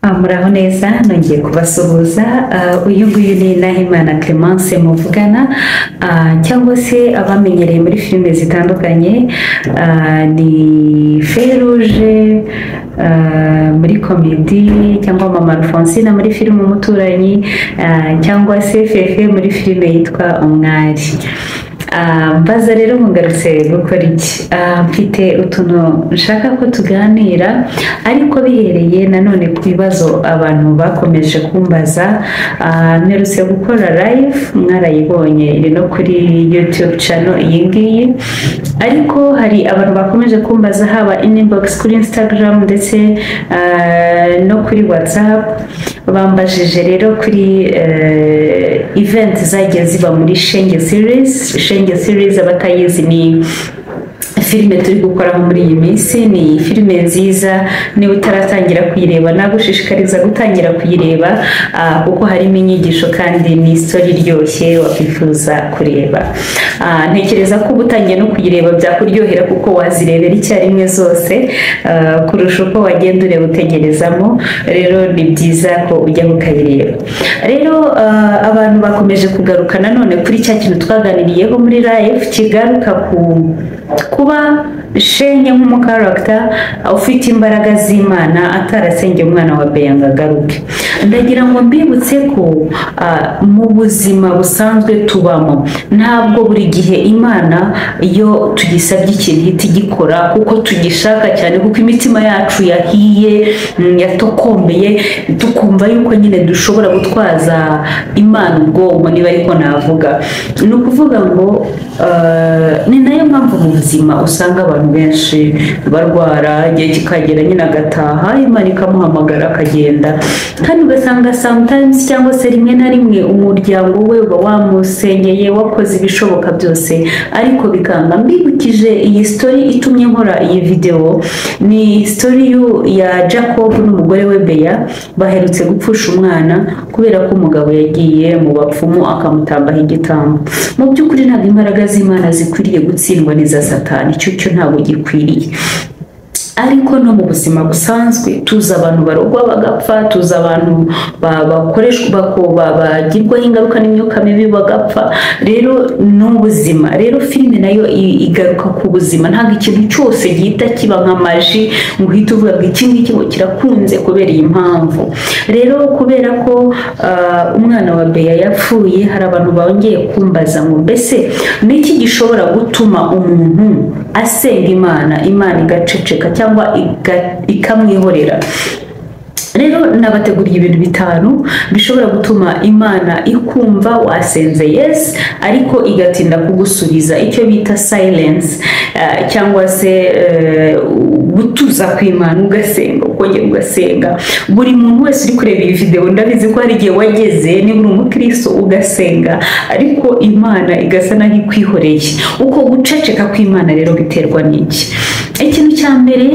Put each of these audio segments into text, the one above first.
Muraho neza nongeye kubasuhuza uyu nguyu ni Nahimana Clemence muvugana cyangwa se abamenyereye muri filime zitandukanye ni Feruje muri komedi cyangwa Mama Alphonsine muri filime Umuturanyi cyangwa se Fefe muri filime yitwa Umwari. Mbaza rero ngarutse gukora iki mfite utuntu nshaka ko tuganira ariko bihereye nanone ku bibazo abantu bakomeje kumbaza. Mperutse gukora live mwarayibonye iri no kuri YouTube channel iyi ngiyi, ariko hari abantu bakomeje kumbaza haba inbox kuri Instagram ndetse no kuri WhatsApp. Bambajije rero kuri event zagiye ziba muri Shenge series abatayizi ni filime turi gukora muri iyi minsi. Ni filime nziza, niba utaratangira kuyireba nagushishikariza gutangira kuyireba kuko harimo inyigisho kandi ni story iryoshye wakwifuza kureba. Ntekereza ko ubutangiye no kuyireba byakuryohera kuko wazirebera icyarimwe zose kurusha uko wagenda ureba utegerezamo. Rero ni byiza ko ujya ukayireba. Rero abantu bakomeje kugaruka nanone kuri cya kintu twaganiriyeho muri live kigaruka kuba Shenge nk'umukarakta ufite imbaraga z'Imana atarasengeye umwana wa Beya ngo agaruke. Ndagira ngo mbibutse ko mu buzima busanzwe tubamo ntabwo buri gihe Imana iyo tugisabye ikintu ihita igikora kuko tugishaka cyane, kuko imitima yacu yahiye yatokombeye tukumva yuko nyine dushobora gutwaza Imana ubwonko, niba ariko navuga. Ni ukuvuga ngo ni nayo mpamvu mu buzima usanga abantu benshi barwara, igihe kikagera nyine agataha Imana ikamuhamagara akagenda, kandi ugasanga sometimes cyangwa se rimwe na rimwe umuryango we uba wamusengeye wakoze ibishoboka byose ariko bikanga. Mbibukije iyi story itumye nkora iyi video, ni story ya Jacob n'umugore we Beya. Baherutse gupfusha umwana kubera ko umugabo yagiye mu bapfumu akamutambaho igitambo. Mu by'ukuri ntabwo imbaraga z'Imana zikwiriye gutsindwa n'iza Satani, cyo ntabwo gikwiriye. Ariko no mu buzima busanzwe tuza abantu barogwa bagapfa, tuza abantu bakoreshwa bagirwaho ingaruka n'imyuka mibi bagapfa. Rero n'ubuzima, rero filime nayo igaruka ku buzima. Ntabwo ikintu cyose gihita kiba nka maji ngo uhite uvuga ngo iki ngiki kirakunze kubera iyi mpamvu. Rero kubera ko umwana wa Beya yapfuye, hari abantu bongeye kumbaza ngo mbese niki gishobora gutuma umuntu asenga Imana igaceceka cyangwa ikamwihorera. Rero nabateguriye ibintu 5 bishobora gutuma Imana ikumva wasenze yes ariko igatinda kugusubiza, icyo bita silence cyangwa se gutuza kw'Imana ugasenga ukongera ugasenga. Buri muntu wese uri kureba iyi video ndabizi ko hari igihe wageze niba uri umukristo ugasenga ariko Imana igasa naho ikwihoreye. Uko guceceka kw'Imana rero biterwa n'iki? Ikintu cya mbere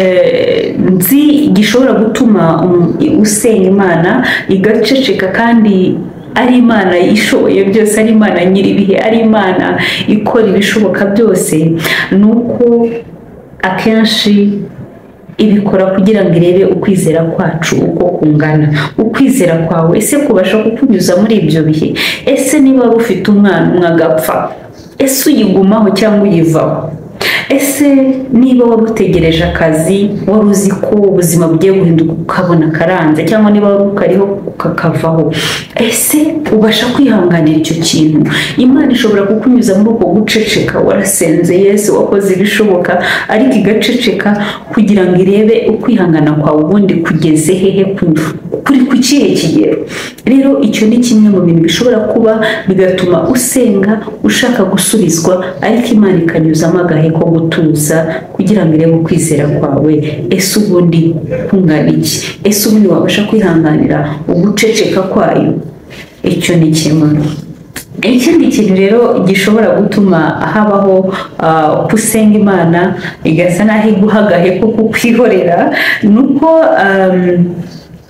nzi gishobora gutuma usenga Imana igaceceka kandi ari Imana ishoboye byose, ari Imana nyiribihe, ari Imana ikora ibishoboka byose, nuko akenshi ibikora kugira ngo irebe ukwizera kwacu uko kungana. Ukwizera kwawe ese kubasha kukunyuza muri ibyo bihe? Ese niba ufite umwana agapfa, ese uyigumaho cyangwa uyivaho? Ese niba wabutegereje akazi wari uzi ko ubuzima bugiye guhinduka ukabona karanze, cyangwa niba wari ukariho kakavaho, ese ubasha kwihanganira icyo kintu? Imana ishobora kukunyuza muri uko guceceka. Warasenze Yesu, wakoze ibishoboka ariko igaceceka kugira ngo irebe ukwihangana kwawe ubundi kugeze hehe, kuri ku kihe kigero. Rero icyo ni kimwe mu bintu bishobora kuba bigatuma usenga ushaka gusubizwa ariko Imana ikanyuzamo agahe ko gutuza kugira ngo irebe ukwizera kwawe. Ese ubundi kungana iki? Ese ubundi wabasha kwihanganira uguceceka kwayo? Icyo ni kimwe. Ikindi kintu rero gishobora gutuma habaho kusenga Imana igasa naho iguha agahe ko kukwihorera nuko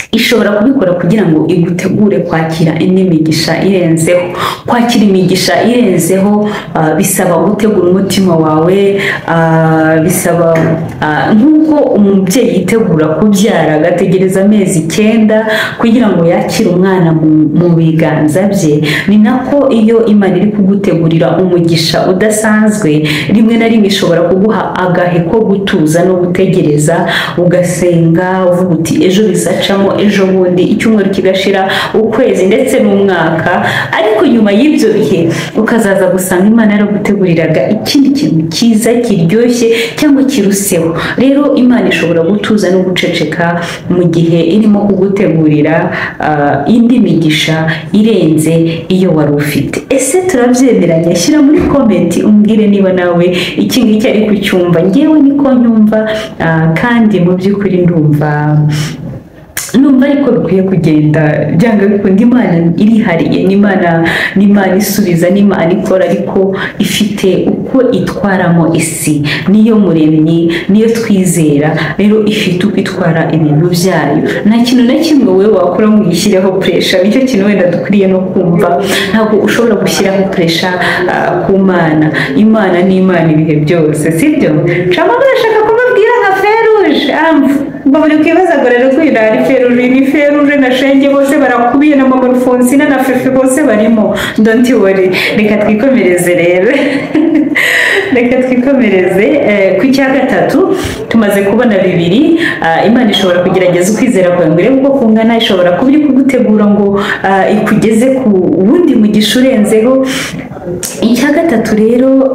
ishobora kubikora kugira ngo igutegure kwakira indi migisha irenzeho. Kwakira imigisha irenzeho bisaba gutegura umutima wawe, bisaba nk'uko umubyeyi yitegura kubyara agategereza amezi 9 kugira ngo yakire umwana mu biganza bye, ni nako iyo Imana iri kugutegurira umugisha udasanzwe, rimwe na rimwe ishobora kuguha agahe ko gutuza no gutegereza, ugasenga uvuga uti ejo bizacamo, ejo bundi icyumweru kigashira, ukwezi ndetse n'umwaka, ariko nyuma y'ibyo bihe ukazaza gusanga Imana yaraguteguriraga ikindi kintu cyiza kiryoshye cyangwa kiruseho. Rero Imana ishobora gutuza no guceceka mu gihe irimo kugutegurira indi migisha irenze iyo wari ufite. Ese turabyemeranya? Shyira muri komenti umbwire niba nawe iki ngiki ari kucyumva. Ngewe niko nyumva, kandi mu by'ukuri ndumva ariko bikwiye kugenda byanga bikunda. Imana irihariye, ni Imana isubiza, ni Imana ikora, ariko ifite uko itwaramo isi, niyo muremyi, niyo twizera. Rero ifite uko itwara ibintu byayo, nta kintu na kimwe wowe wakora ngo uyishyireho pressure. Nicyo kintu wenda dukwiriye no kumva, ntabwo ushobora gushyiraho pressure ku Mana. Imana ni Imana ibihe byose, sibyo? Cama barashaka kubabwira nka Feruje bari kwibazaga rero ko ari Feruje, ni Feruje na Shenge bose barakubiye, na Mama Alfonsina na Fefe bose barimo. Don't worry, reka twikomereze rero. Reka twikomereze ku cya gatatu. Tumaze kubona bibiri. Imana ishobora kugerageza ukwizera kwawe ngo irebe uko kungana, ishobora kuba iri kugutegura ngo ikugeze ku wundi mugisha urenzeho. Icya gatatu rero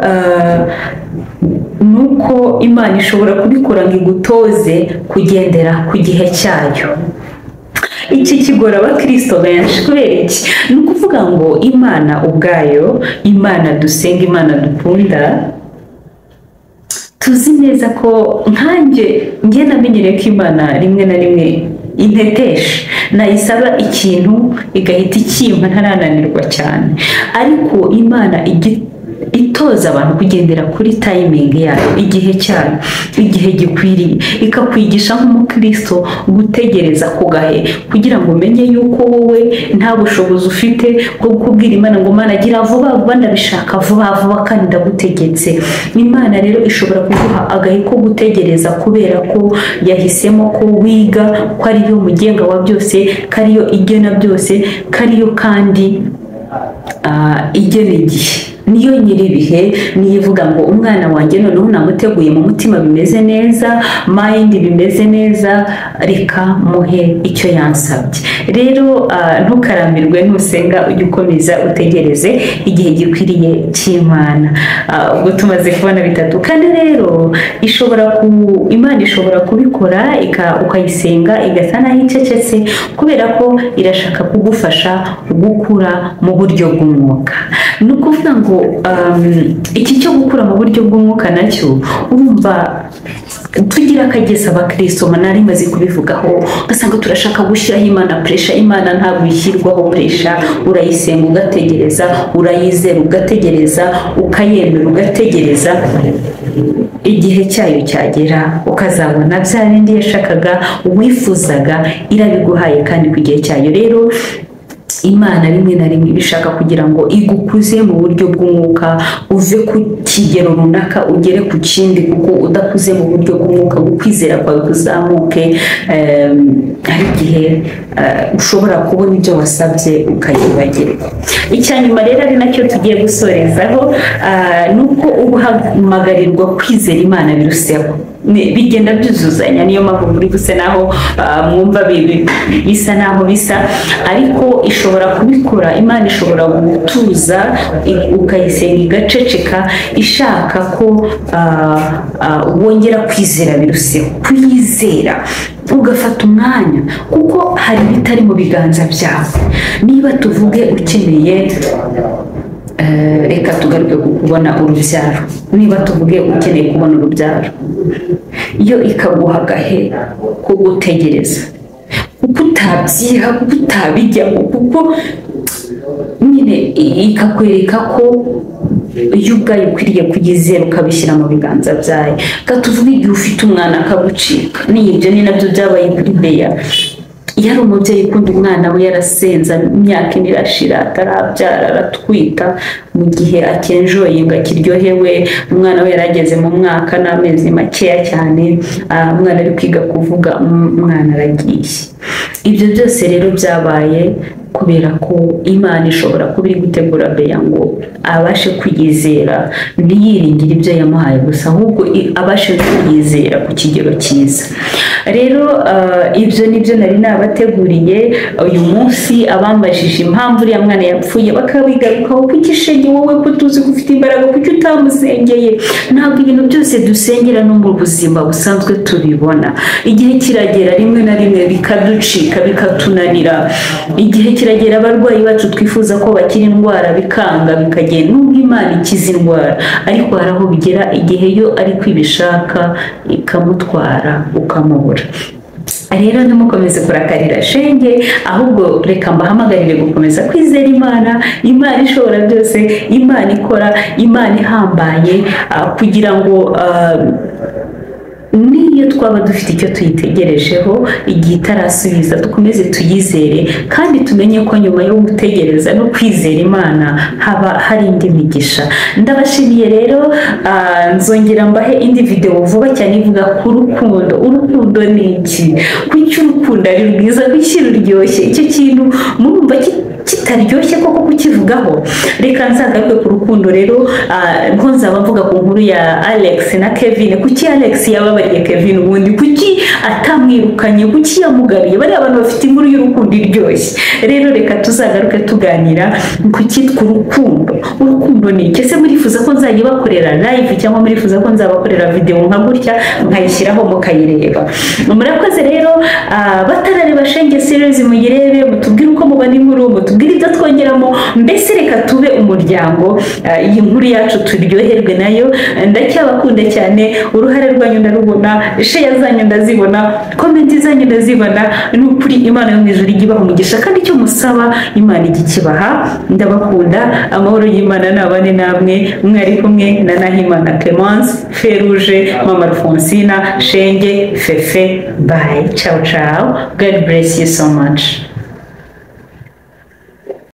nuko Imana ishobora kubikora ngo igutoze kugendera ku gihe cyayo. Iki kigora abakristo benshi. Kubera iki? Ni ukuvuga ngo Imana ubwayo, Imana dusenga, Imana dukunda, tuzi neza ko nkanjye namenyereye ko Imana rimwe na rimwe intetesha, nayisaba ikintu igahita ikimpa ntarananirwa cyane, ariko Imana itoza abantu kugendera kuri timing yayo, igihe cyayo, igihe gikwiriye, ikakwigisha nk'umukristo gutegereza ku gahe kugira ngo umenye yuko wowe nta bushobozi ufite bwo kubwira Imana ngo Mana gira vuba vuba, ndabishaka vuba vuba kandi ndagutegetse. Imana rero ishobora kuguha agahe ko gutegereza kubera ko yahisemo ko wiga, ko ariyo mugenga wa byose, ko ariyo igena byose, ko ariyo kandi igena igihe, niyo nyiribihe, niyo ivuga ngo umwana wanjye noneho namuteguye mu mutima, bimeze neza, mind bimeze neza, reka muhe icyo yansabye. Rero ntukarambirwe, nusenga ujye ukomeza utegereze igihe gikwiriye cy'Imana. Ubwo tumaze kubona bitatu. Kandi rero Imana ishobora kubikora ukayisenga igasa naho icecetse, kubera ko irashaka kugufasha gukura mu buryo bw'umwuka. Ni ukuvuga ngo iki cyo gukura mu buryo bw'umwuka nacyo urumva tugira akageza abakristo nari maze kubivugaho, ugasanga turashaka gushyiraho Imana pressure. Imana ntabwo ishyirwaho pressure, urayisenga ugategereza, urayizera ugategereza, ukayemera ugategereza, igihe cyayo cyagera ukazabona bya bindi yashakaga wifuzaga irabiguhaye kandi ku gihe cyayo. Rero Imana rimwe na rimwe bishaka kugira ngo igukuze mu buryo bw'umwuka, uve ku kigero runaka ugere ku kindi, kuko udakuze mu buryo bw'umwuka ukwizera kwawe kuzamuke, hari igihe ushobora kubona ibyo wasabye ukayibagirwa. Icyanyuma rero ari nacyo tugiye gusorezaho, nuko uhamagarirwa kwizera Imana biruseho, bigenda byuzuzanya. Niyo mpamvu muri gusa naho mwumva bisa naho bisa, ariko ishobora kubikora. Imana ishobora gutuza ukayisenga igaceceka, ishaka ko wongera kwizera biruseho, kuyizera ugafata umwanya, kuko hari ibitari mu biganza byawe. Niba tuvuge ukeneye reka tugaruke ku kubona urubyaro, niba tuvuge ukeneye kubona urubyaro, iyo ikaguha agahe ko gutegereza, kuko utabyiha, kuko utabijyamo, kuko nyine ikakwereka ko iyo ubwayo ukwiriye kuyizera ukabishyira mu biganza byayo. Katuvuga igihe ufite umwana akagucika, n'ibyo ni nabyo byabaye kuri Beya. yari umubyeyi ukunda umwana we, yarasenza imyaka ine irashira atarabyara aratwita, mu gihe akenjoye ngo akiryohewe, umwana we yarageze mu mwaka n'amezi makeya cyane, umwana ari kwiga kuvuga, umwana aragiye. Ibyo byose rero byabaye kubera ko Imana ishobora kuba iri gutegura Beya ngo abashe kwiyizera, ntiyiringire ibyo yamuhaye gusa, ahubwo abashe kwiyizera ku kigero cyiza. Rero ibyo nibyo nari nabateguriye uyu munsi. Abambajije impamvu uriya mwana yapfuye bakabigarukaho, kuki shenge wowe ko tuzi ko ufite imbaraga, kuki utamusengeye? Ntabwo ibintu byose dusengera no mu buzima busanzwe tubibona. Igihe kiragera rimwe na rimwe bikaducika, bikatunanira. Igihe kiragera abarwayi bacu twifuza ko bakira indwara bikanga, bikagenda. Nubwo Imana ikiza indwara, ariko hari aho bigera igihe yo ari kwibishaka ikamutwara ukamubura. Rero ntimukomeze kurakarira shenge, ahubwo reka mbahamagarire gukomeza kwizera Imana, Imana ishobora byose, Imana ikora, Imana ihambaye, kugira ngo niyo twaba dufite icyo tuyitegerejeho igihe itarasubiza, dukomeze tuyizere kandi tumenye ko nyuma yo gutegereza no kwizera Imana haba hari indi migisha. Ndabashimiye rero, nzongera mbahe indi video vuba cyane ivuga ku rukundo. Urukundo ni iki? Kuki urukundo ari rwiza? Kuki ruryoshye? Icyo kintu murumva kitaryoshye koko kukivugaho? Reka nzagaruke ku rukundo rero, nko nzaba mvuga ku nkuru ya Alex na Kevin. Kuki Alex yababariye Kevin ubundi? Kuki atamwirukanye? Kuki yamugaruye? Bari abantu bafite inkuru y'urukundo iryoshye. Rero reka tuzagaruke tuganira ku cyitwa urukundo. Urukundo ni iki? Ese murifuza ko nzajya bakorera live cyangwa murifuza ko nzabakorera video nka gutya nkayishyiraho mukayireba? Murakoze rero, batarareba Shenge series muyirebe, mutubwire uko mubona inkuru, mutubwire ibyo twongeramo, mbese reka tube umuryango, iyi nkuru yacu turyoherwe nayo. Ndacyabakunda cyane, uruhare rwanyu ndarubona, share zanyu ndazibona, comment zanyu ndazibona. Ni ukuri Imana yo mu ijuru ijya ibaha umugisha, kandi icyo musaba Imana ijya ikibaha. Ndabakunda, amahoro y'Imana nabane namwe. Mwari kumwe na Nahimana Clemence, Feruje, Mama Alfonsina, Shenge, Fefe. Bye, ciao ciao, God bless you so much.